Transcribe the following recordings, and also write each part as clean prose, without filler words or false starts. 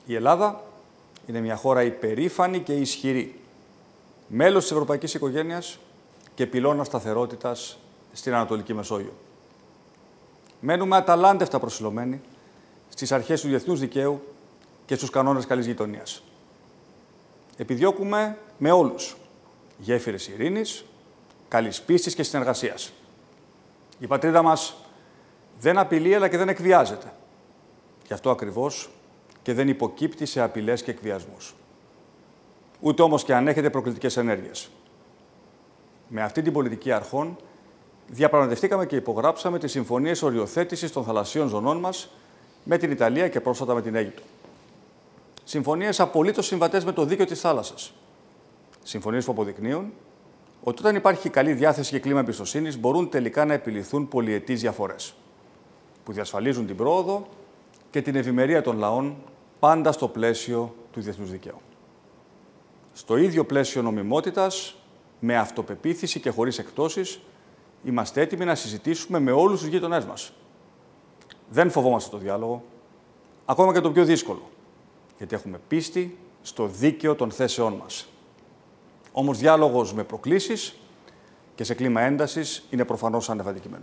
Η Ελλάδα είναι μια χώρα υπερήφανη και ισχυρή, μέλος της ευρωπαϊκής οικογένειας και πυλώνα σταθερότητας στην Ανατολική Μεσόγειο. Μένουμε αταλάντευτα προσιλωμένοι στις αρχές του διεθνούς δικαίου και στους κανόνες καλής γειτονίας. Επιδιώκουμε με όλους γέφυρες ειρήνης, καλής πίστης και συνεργασίας. Η πατρίδα μας δεν απειλεί αλλά και δεν εκβιάζεται. Γι' αυτό ακριβώς και δεν υποκύπτει σε απειλές και εκβιασμούς. Ούτε όμως και ανέχεται προκλητικές ενέργειες. Με αυτή την πολιτική αρχών διαπραγματευτήκαμε και υπογράψαμε τις συμφωνίες οριοθέτησης των θαλασσίων ζωνών μας με την Ιταλία και πρόσφατα με την Αίγυπτο. Συμφωνίες απολύτως συμβατές με το δίκαιο της θάλασσας. Συμφωνίες που αποδεικνύουν ότι όταν υπάρχει καλή διάθεση και κλίμα εμπιστοσύνης μπορούν τελικά να επιληθούν πολυετείς διαφορές, που διασφαλίζουν την πρόοδο και την ευημερία των λαών πάντα στο πλαίσιο του διεθνούς δικαίου. Στο ίδιο πλαίσιο νομιμότητας, με αυτοπεποίθηση και χωρίς εκπτώσεις, είμαστε έτοιμοι να συζητήσουμε με όλους τους γείτονές μας. Δεν φοβόμαστε το διάλογο, ακόμα και το πιο δύσκολο, γιατί έχουμε πίστη στο δίκαιο των θέσεών μας. Όμως διάλογος με προκλήσεις και σε κλίμα έντασης είναι προφανώς ανεφαντικημένο.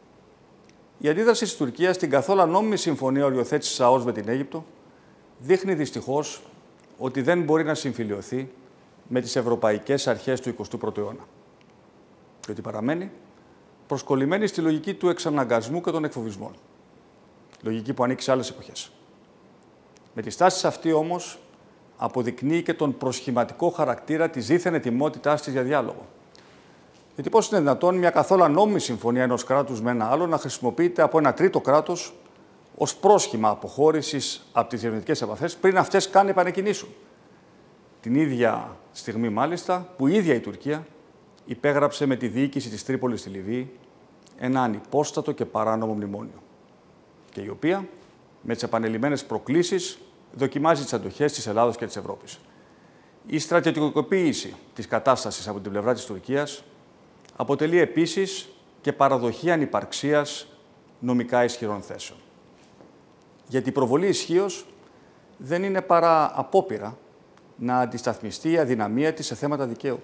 Η αντίδραση της Τουρκίας στην καθόλου νόμιμη συμφωνία οριοθέτησης ΑΟΣ με την Αίγυπτο δείχνει δυστυχώς ότι δεν μπορεί να συμφιλιωθεί με τις ευρωπαϊκές αρχές του 21ου αιώνα. Και ότι παραμένει προσκολλημένη στη λογική του εξαναγκασμού και των εκφοβισμών. Λογική που ανήκει σε άλλες εποχές. Με τη στάση αυτή όμως αποδεικνύει και τον προσχηματικό χαρακτήρα της δίθεν ετοιμότητάς της για διάλογο. Γιατί πώς είναι δυνατόν μια καθόλου νόμιμη συμφωνία ενός κράτους με ένα άλλο να χρησιμοποιείται από ένα τρίτο κράτος ως πρόσχημα αποχώρησης από τις διερευνητικές επαφές πριν αυτές καν επανεκκινήσουν. Την ίδια στιγμή, μάλιστα, που η ίδια η Τουρκία υπέγραψε με τη διοίκηση της Τρίπολης στη Λιβύη ένα ανυπόστατο και παράνομο μνημόνιο. Και η οποία, με τις επανελειμμένες προκλήσεις, δοκιμάζει τις αντοχές της Ελλάδος και της Ευρώπης. Η στρατιωτικοποίηση της κατάστασης από την πλευρά της Τουρκίας αποτελεί επίσης και παραδοχή ανυπαρξίας νομικά ισχυρών θέσεων. Γιατί η προβολή ισχύως δεν είναι παρά απόπειρα να αντισταθμιστεί η αδυναμία της σε θέματα δικαίου.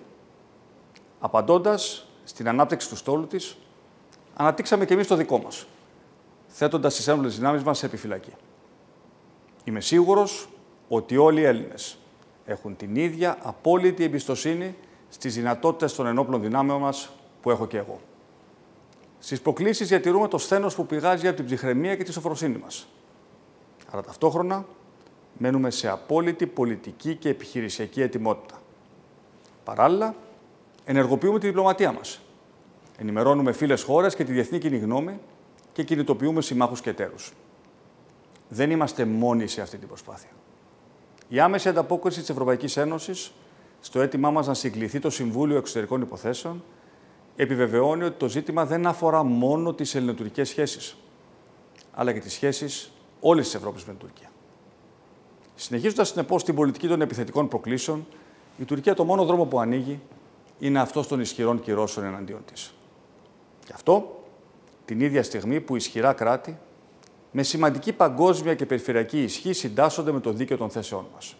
Απαντώντας στην ανάπτυξη του στόλου της, αναπτύξαμε και εμείς το δικό μας, θέτοντας τις ένοπλες δυνάμεις μας σε επιφυλακή. Είμαι σίγουρος ότι όλοι οι Έλληνες έχουν την ίδια απόλυτη εμπιστοσύνη στις δυνατότητες των ενόπλων δυνάμεων μας που έχω και εγώ. Στις προκλήσεις διατηρούμε το σθένος που πηγάζει από την ψυχραιμία και τη σοφροσύνη μας. Αλλά ταυτόχρονα μένουμε σε απόλυτη πολιτική και επιχειρησιακή ετοιμότητα. Παράλληλα, ενεργοποιούμε τη διπλωματία μας. Ενημερώνουμε φίλες χώρες και τη διεθνή κοινή γνώμη και κινητοποιούμε συμμάχους και εταίρους. Δεν είμαστε μόνοι σε αυτή την προσπάθεια. Η άμεση ανταπόκριση της Ευρωπαϊκής Ένωσης στο αίτημά μας να συγκληθεί το Συμβούλιο Εξωτερικών Υποθέσεων επιβεβαιώνει ότι το ζήτημα δεν αφορά μόνο τις ελληνοτουρκικές σχέσεις, αλλά και τις σχέσεις όλης της Ευρώπης με την Τουρκία. Συνεχίζοντας συνεπώς την πολιτική των επιθετικών προκλήσεων, η Τουρκία το μόνο δρόμο που ανοίγει είναι αυτός των ισχυρών κυρώσεων εναντίον της. Και αυτό την ίδια στιγμή που ισχυρά κράτη με σημαντική παγκόσμια και περιφερειακή ισχύ συντάσσονται με το δίκαιο των θέσεών μας.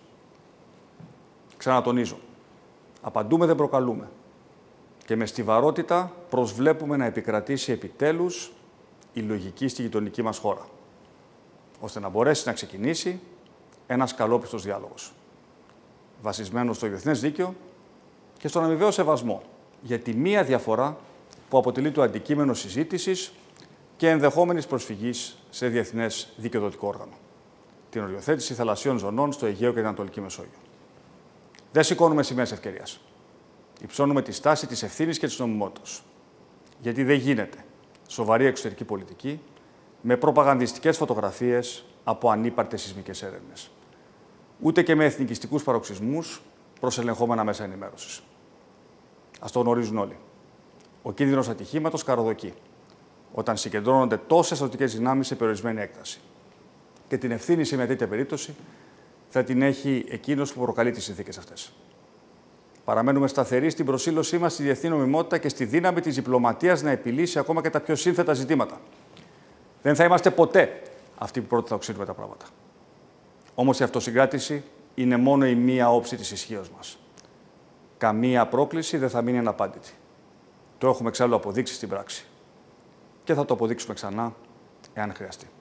Ξανατονίζω, απαντούμε δεν προκαλούμε και με στιβαρότητα προσβλέπουμε να επικρατήσει επιτέλους η λογική στη γειτονική μας χώρα, ώστε να μπορέσει να ξεκινήσει ένας καλόπιστος διάλογος, βασισμένος στο διεθνές δίκαιο και στον αμοιβαίο σεβασμό για τη μία διαφορά που αποτελεί το αντικείμενο συζήτησης και ενδεχόμενης προσφυγής σε διεθνές δικαιοδοτικό όργανο, την οριοθέτηση θαλασσίων ζωνών στο Αιγαίο και την Ανατολική Μεσόγειο. Δεν σηκώνουμε σημαίες ευκαιρίας. Υψώνουμε τη στάση της ευθύνης και της νομιμότητας. Γιατί δεν γίνεται σοβαρή εξωτερική πολιτική με προπαγανδιστικές φωτογραφίες από ανύπαρτες σεισμικές έρευνες. Ούτε και με εθνικιστικούς παροξισμούς προς ελεγχόμενα μέσα ενημέρωσης. Ας το γνωρίζουν όλοι. Ο κίνδυνος ατυχήματος καροδοκεί όταν συγκεντρώνονται τόσες στρατιωτικές δυνάμεις σε περιορισμένη έκταση. Και την ευθύνη σε μια τέτοια περίπτωση θα την έχει εκείνος που προκαλεί τις συνθήκες αυτές. Παραμένουμε σταθεροί στην προσήλωσή μας στη διεθνή νομιμότητα και στη δύναμη της διπλωματίας να επιλύσει ακόμα και τα πιο σύνθετα ζητήματα. Δεν θα είμαστε ποτέ αυτοί που πρώτοι θα οξύνουμε τα πράγματα. Όμως η αυτοσυγκράτηση είναι μόνο η μία όψη της ισχύως μας. Καμία πρόκληση δεν θα μείνει αναπάντητη. Το έχουμε εξάλλου αποδείξει στην πράξη. Και θα το αποδείξουμε ξανά, εάν χρειαστεί.